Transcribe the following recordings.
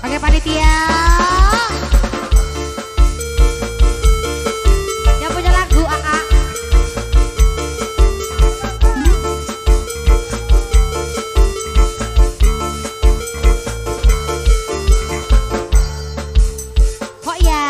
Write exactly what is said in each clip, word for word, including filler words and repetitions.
Oke panitia. Yang punya lagu A A. Oh ya.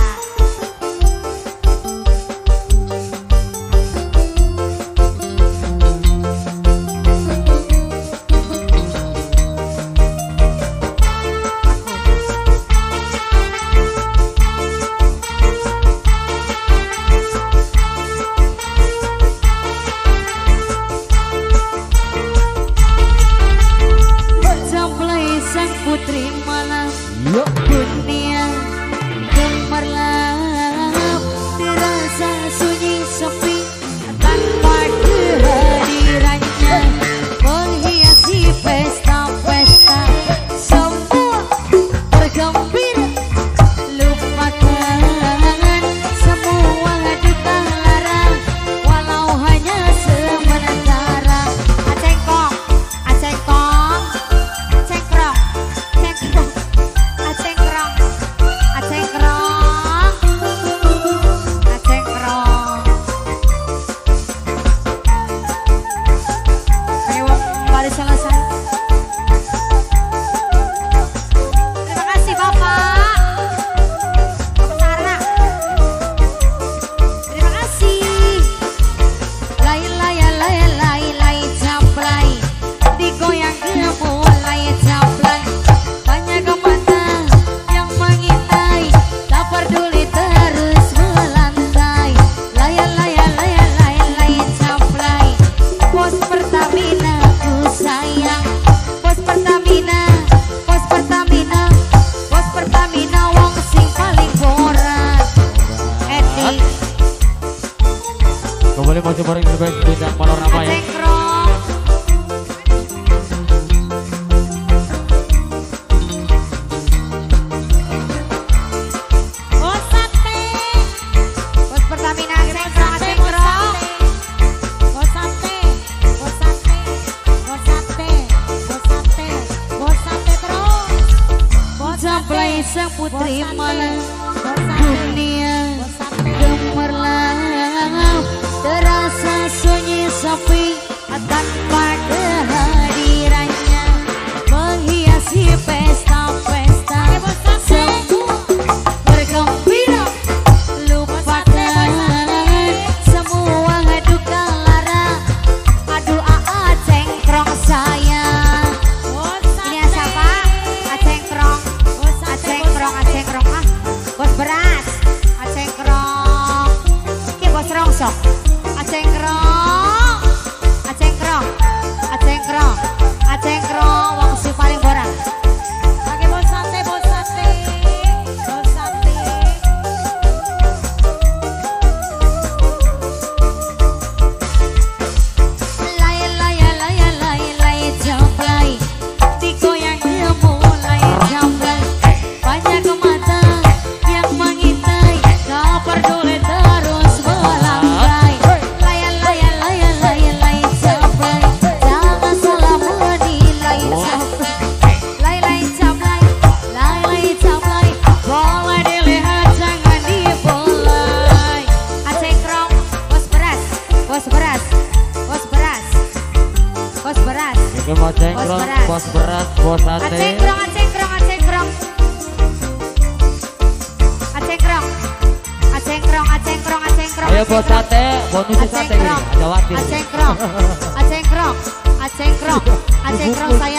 Putri malam dunia gemerlap, terasa sunyi sepi tanpa kehadirannya, menghiasi pesta-pesta semua bergembira, lupakan semua duka lara walau hanya sementara. Acengkong, acengkong, cengkrong, acengkrong, acengkrong, acengkrong. Ayo kembali selesai. Terima kasih Bapak Bapak Sarah. Terima kasih. Lai lai lai lai lai caplai, digoyang gemulai caplai. Banyak mata yang mengintai, tak peduli terus melantai. Layan layan layan layan layan caplai. Pos Pertamina ku sayang, Pos Pertamina, Pos Pertamina, Pos Pertamina wong sing paling borat. Edi Kembali masih bareng dengan bintang panorama ya. Acengkrong. Pos Sate, Pos Pertamina acengkrong, acengkrong. Pos Sate, Pos Sate, Pos Sate, Pos Sate, Pos Sate terus. Pos Sampai sang putri malam dunia gemerlap, terasa sunyi sepi tanpa kehadirannya, menghiasi pesta-pesta semua bergembira, lupakan semua duka lara. Aduh A A cengkrong sayang. Ini siapa? Acengkrong, acengkrong, acengkrong ah. Bos beras, acengkrong. Ki bos rongsok, acengkrong, acengkrong, acengkrong, acengkrong. Wong si paling borak. Pakai bos sate, bos sate, bos sate. Layan layan layan layan layan jamplai, digoyang gemulai jamplai. Banyak mata yang mengintai, tak peduli terus melantai. Layan layan layan layan layan jamplai, jangan salah menilai jamplai. Layan layan jamplai, layan layan jamplai, boleh dilihat jangan dibelai. Acengkrong, bos beras, bos beras, bos beras, bos beras. Oke mau cengkrong, beras. bos beras, bos sate. Acengkrong, acengkrong, acengkrong. Acengkrong, acengkrong, acengkrong, acengkrong. Ayo bos sate, bonusnya sate ini. Acengkrong, Ada wakil. acengkrong, acengkrong, acengkrong, acengkrong saya